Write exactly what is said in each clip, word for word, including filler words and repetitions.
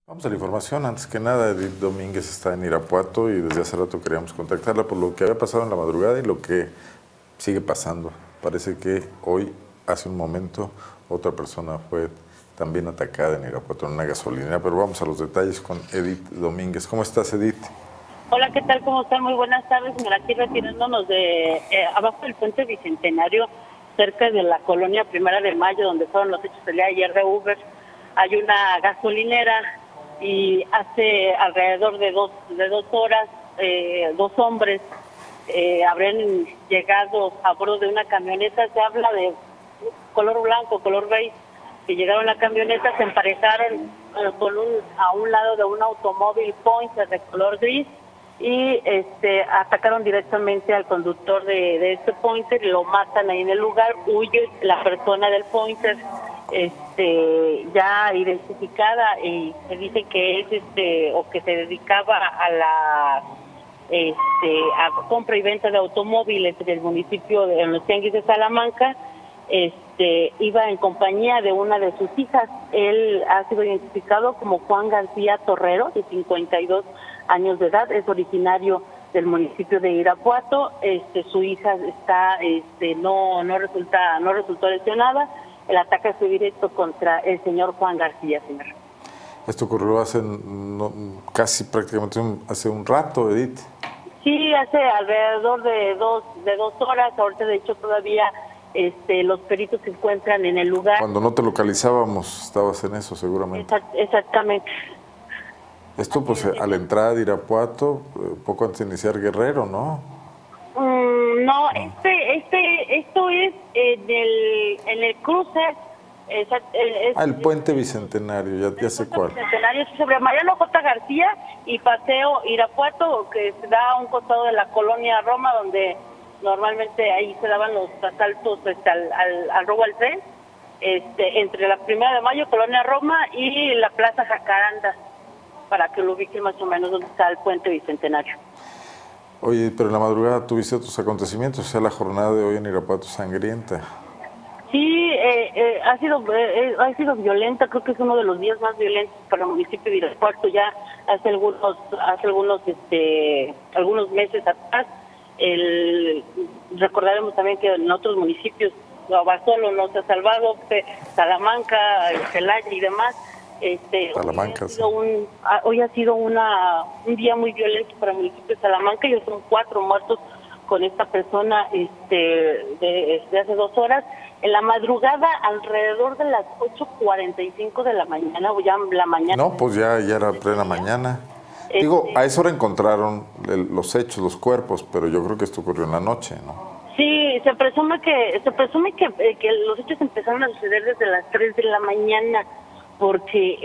Vamos a la información. Antes que nada, Edith Domínguez está en Irapuato y desde hace rato queríamos contactarla por lo que había pasado en la madrugada y lo que sigue pasando. Parece que hoy, hace un momento, otra persona fue también atacada en Irapuato en una gasolinera, pero vamos a los detalles con Edith Domínguez. ¿Cómo estás, Edith? Hola, ¿qué tal? ¿Cómo están? Muy buenas tardes. Mira, aquí retirándonos de eh, abajo del puente Bicentenario, cerca de la colonia Primera de Mayo, donde fueron los hechos el día de ayer de Uber, hay una gasolinera y hace alrededor de dos, de dos horas, eh, dos hombres eh, habrían llegado a bordo de una camioneta. Se habla de color blanco, color beige, que llegaron a la camioneta, se emparejaron eh, con un, a un lado de un automóvil Pointer de color gris y este atacaron directamente al conductor de, de este Pointer y lo matan ahí en el lugar. Huye la persona del Pointer este ya identificada y se dice que es este o que se dedicaba a la este a compra y venta de automóviles del municipio de en los Tianguis de Salamanca. Este iba en compañía de una de sus hijas. Él ha sido identificado como Juan García Torrero, de cincuenta y dos años de edad, es originario del municipio de Irapuato. Este su hija está este no no resulta no resultó lesionada. El ataque fue directo contra el señor Juan García, señor. Esto ocurrió hace no, casi prácticamente un, hace un rato, Edith. Sí, hace alrededor de dos de dos horas. Ahorita, de hecho, todavía este, los peritos se encuentran en el lugar. Cuando no te localizábamos, estabas en eso, seguramente. Exact, exactamente. Esto, pues, a la entrada de Irapuato, poco antes de iniciar Guerrero, ¿no? Mm, no, este, este, esto es en el, en el cruce. Es, es, ah, el puente Bicentenario, ya, ya sé cuál. Bicentenario es sobre Mariano J. García y Paseo Irapuato, que se da a un costado de la colonia Roma, donde normalmente ahí se daban los asaltos este, al, al, al robo al tren, este, entre la Primera de Mayo, colonia Roma, y la Plaza Jacaranda, para que lo ubiquen más o menos donde está el puente Bicentenario. Oye, pero en la madrugada tuviste otros acontecimientos, o sea, la jornada de hoy en Irapuato sangrienta. Sí, eh, eh, ha sido eh, ha sido violenta. Creo que es uno de los días más violentos para el municipio de Irapuato. Ya hace algunos hace algunos este algunos meses atrás. El, recordaremos también que en otros municipios, Abasolo no se ha salvado, Salamanca, Celaya y demás. Este, Salamanca, hoy, ha sido un, hoy ha sido una un día muy violento para el municipio de Salamanca. Ya son cuatro muertos con esta persona este de, de hace dos horas. En la madrugada, alrededor de las ocho cuarenta y cinco de la mañana, o ya la mañana. No, pues ya, ya era plena mañana. Este, Digo, a esa hora encontraron el, los hechos, los cuerpos, pero yo creo que esto ocurrió en la noche, ¿no? Sí, se presume que se presume que, que los hechos empezaron a suceder desde las tres de la mañana, porque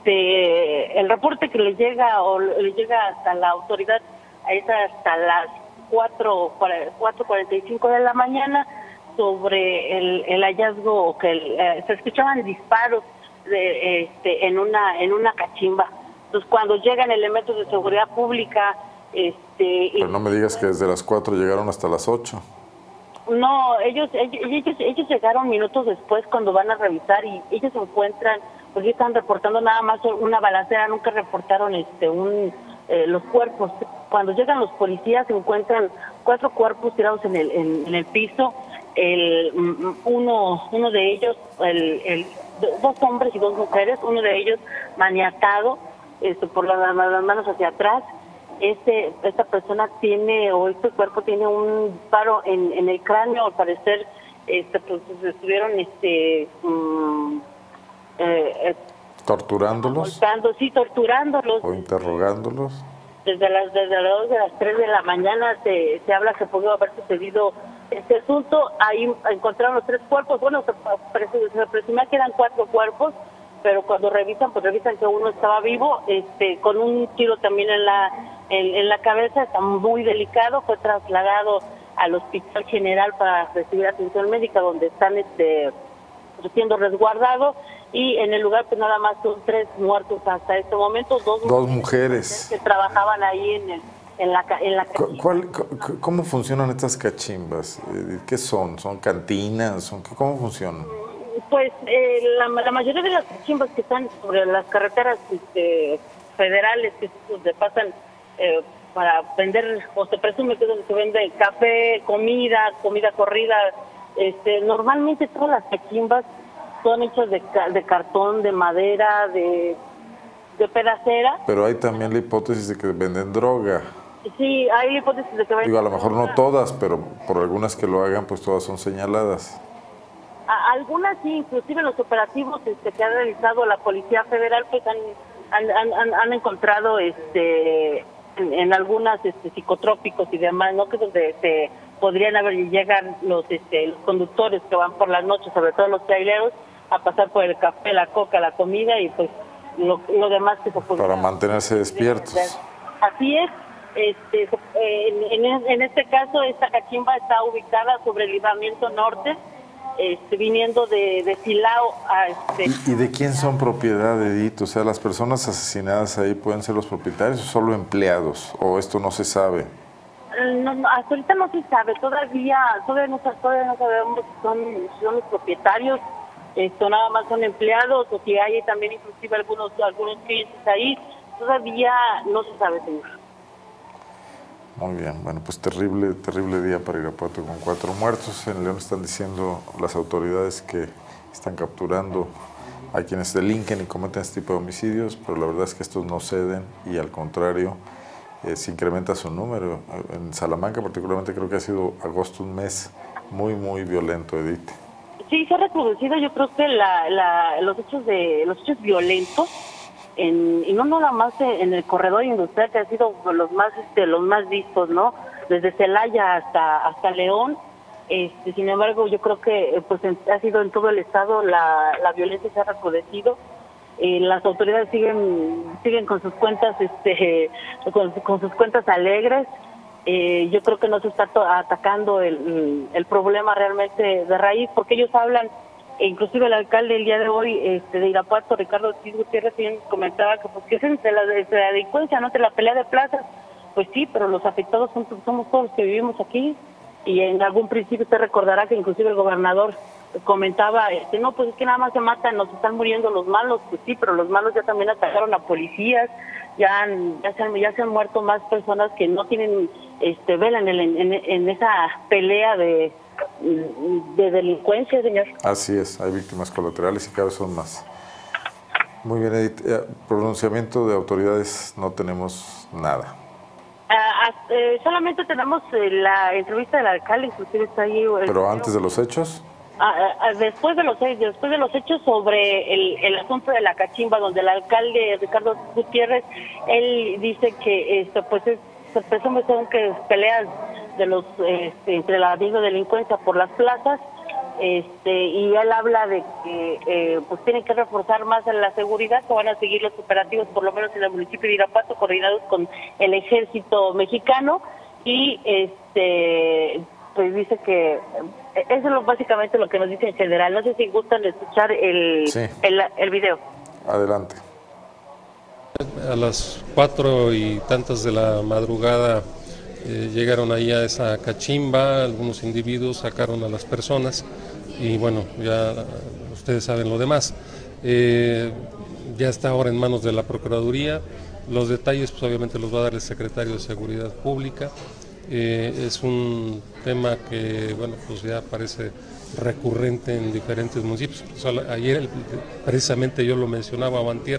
este el reporte que le llega o le llega hasta la autoridad es hasta las cuatro cuarenta y cinco de la mañana, sobre el, el hallazgo que el, eh, se escuchaban disparos de, este, en una en una cachimba. Entonces, cuando llegan elementos de seguridad pública, este, pero no me digas que desde las cuatro llegaron hasta las ocho. No, ellos, ellos ellos ellos llegaron minutos después cuando van a revisar y ellos se encuentran, porque están reportando nada más una balacera, nunca reportaron este un eh, los cuerpos. Cuando llegan los policías se encuentran cuatro cuerpos tirados en el en, en el piso. El uno uno de ellos, el, el dos hombres y dos mujeres, uno de ellos maniatado este, por las, las manos hacia atrás. Este esta persona tiene o este cuerpo tiene un paro en, en el cráneo. Al parecer este pues estuvieron este um, eh, torturándolos golpeando, sí torturándolos o interrogándolos. Desde las desde las de las tres de la mañana se se habla que pudo haber sucedido este asunto. Ahí encontraron los tres cuerpos. Bueno, se, se presumía que eran cuatro cuerpos, pero cuando revisan, pues revisan que uno estaba vivo, este, con un tiro también en la en, en la cabeza. Está muy delicado. Fue trasladado al Hospital General para recibir atención médica, donde están este siendo resguardados, y en el lugar pues nada más son tres muertos hasta este momento, dos, dos mujeres que trabajaban ahí en el en la en la ¿Cuál, ¿Cómo funcionan estas cachimbas? ¿Qué son? ¿Son cantinas? ¿Son, ¿Cómo funcionan? Pues eh, la, la mayoría de las cachimbas que están sobre las carreteras este, federales, que es donde pasan eh, para vender, o se presume que es donde se vende café, comida, comida corrida, este, normalmente todas las cachimbas son hechas de, de cartón, de madera, de, de pedacera. Pero hay también la hipótesis de que venden droga. Sí, hay la hipótesis de que venden Digo, a lo mejor droga. no todas, pero por algunas que lo hagan, pues todas son señaladas. A, algunas sí, inclusive los operativos este, que ha realizado la Policía Federal, pues han, han, han, han encontrado este en, en algunas este, psicotrópicos y demás, ¿no? Que es donde se podrían haber llegar los, este, los conductores que van por las noches, sobre todo los traileros, a pasar por el café, la coca, la comida y pues lo, lo demás que se puede. Para mantenerse despiertos. Así es. Este, en, en, en este caso, esta cachimba está ubicada sobre el libramiento norte, este, viniendo de, de Silao a... Este, ¿Y, ¿Y de quién son propiedad, Edith? O sea, ¿las personas asesinadas ahí pueden ser los propietarios o solo empleados? ¿O esto no se sabe? No, no, hasta ahorita no se sabe, todavía todavía no, todavía no sabemos si son, si son los propietarios, esto nada más son empleados o si hay también inclusive algunos, algunos clientes ahí, todavía no se sabe, señor. Muy bien, bueno, pues terrible, terrible día para Irapuato con cuatro muertos. En León están diciendo las autoridades que están capturando a quienes delinquen y cometen este tipo de homicidios, pero la verdad es que estos no ceden y al contrario, eh, se incrementa su número. En Salamanca particularmente creo que ha sido agosto un mes muy, muy violento, Edith. Sí, se ha reproducido yo creo que la, la, los hechos de los hechos violentos. En, y no nada más en el corredor industrial, que han sido los más este, los más vistos, ¿no? Desde Celaya hasta hasta León. Este, sin embargo, yo creo que pues en, ha sido en todo el estado la, la violencia se ha recrudecido. Eh, las autoridades siguen siguen con sus cuentas este con, con sus cuentas alegres. Eh, yo creo que no se está atacando el, el problema realmente de raíz, porque ellos hablan. E inclusive el alcalde el día de hoy este, de Irapuato, Ricardo Ortiz Gutiérrez, comentaba que pues que es entre la, entre la delincuencia, no entre la pelea de plazas. Pues sí, pero los afectados son, somos todos los que vivimos aquí. Y en algún principio usted recordará que inclusive el gobernador comentaba, este, no, pues es que nada más se matan, nos están muriendo los malos. Pues sí, pero los malos ya también atacaron a policías, ya han, ya se han, ya se han muerto más personas que no tienen este vela en, el, en, en esa pelea de de delincuencia, señor. Así es, hay víctimas colaterales y cada vez son más. Muy bien, Edith. Eh, pronunciamiento de autoridades no tenemos nada. Ah, eh, solamente tenemos eh, la entrevista del alcalde, inclusive está ahí. Pero antes de los hechos. Ah, ah, después de los después de los hechos sobre el, el asunto de la cachimba, donde el alcalde Ricardo Gutiérrez, él dice que esto pues es, se presume son que peleas de los este, entre la misma delincuencia por las plazas, este y él habla de que eh, pues tienen que reforzar más en la seguridad, que van a seguir los operativos por lo menos en el municipio de Irapuato, coordinados con el ejército mexicano, y este pues dice que eso es lo, básicamente lo que nos dice en general. No sé si gustan escuchar el, sí. el, el video. Adelante. A las cuatro y tantas de la madrugada Eh, llegaron ahí a esa cachimba, algunos individuos sacaron a las personas y bueno, ya ustedes saben lo demás. Eh, ya está ahora en manos de la Procuraduría. Los detalles pues obviamente los va a dar el secretario de Seguridad Pública. Eh, es un tema que bueno pues ya parece recurrente en diferentes municipios. Ayer precisamente yo lo mencionaba o antier,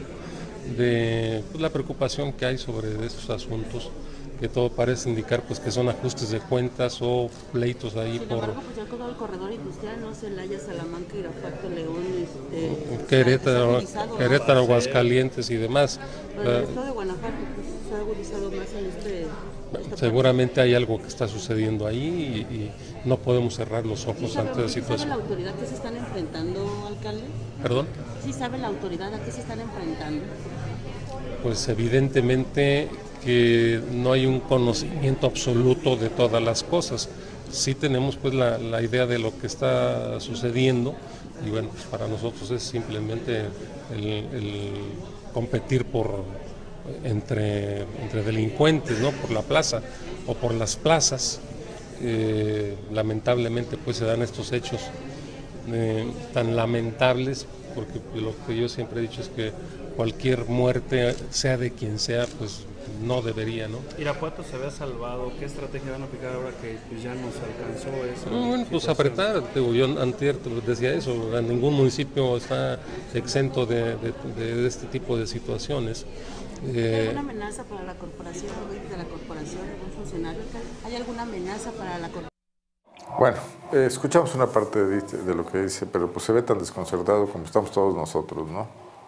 de pues, la preocupación que hay sobre esos asuntos, que todo parece indicar pues que son ajustes de cuentas o pleitos ahí. Sin por... embargo, pues ya todo el corredor industrial, no Celaya, Salamanca, Irapuato, León, este, Querétaro, ¿no? Querétaro, Aguascalientes y demás. Pero en el estado de Guanajuato pues, se ha agudizado más en este... Seguramente hay algo que está sucediendo ahí y, y no podemos cerrar los ojos ¿Sí ante la ¿sí situación. ¿Sabe la autoridad que se están enfrentando, alcalde? ¿Perdón? ¿Sí sabe la autoridad a qué se están enfrentando? Pues evidentemente que no hay un conocimiento absoluto de todas las cosas. Sí tenemos pues la, la idea de lo que está sucediendo y bueno, pues para nosotros es simplemente el, el competir por entre, entre delincuentes, ¿no? Por la plaza o por las plazas. Eh, lamentablemente pues se dan estos hechos eh, tan lamentables, porque lo que yo siempre he dicho es que cualquier muerte, sea de quien sea, pues no debería, ¿no? Irapuato se había salvado. ¿Qué estrategia van a aplicar ahora que pues, ya nos alcanzó eso? No, bueno, pues apretar. Digo, yo antier decía eso, ningún municipio está exento de, de, de este tipo de situaciones. ¿Hay Eh, alguna amenaza para la corporación, de la corporación, algún funcionario? ¿Hay alguna amenaza para la corporación? Bueno, eh, escuchamos una parte de, de lo que dice, pero pues se ve tan desconcertado como estamos todos nosotros, ¿no?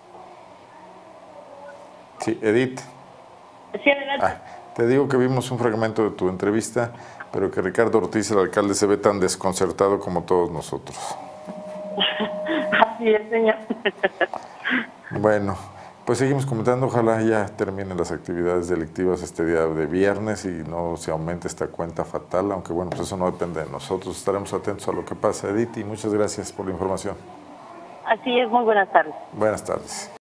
Sí, Edith. Sí, adelante. Ah, te digo que vimos un fragmento de tu entrevista, pero que Ricardo Ortiz, el alcalde, se ve tan desconcertado como todos nosotros. Así es, señor. Bueno, pues seguimos comentando. Ojalá ya terminen las actividades delictivas este día de viernes y no se aumente esta cuenta fatal, aunque bueno, pues eso no depende de nosotros. Estaremos atentos a lo que pasa, Edith, y muchas gracias por la información. Así es, muy buenas tardes. Buenas tardes.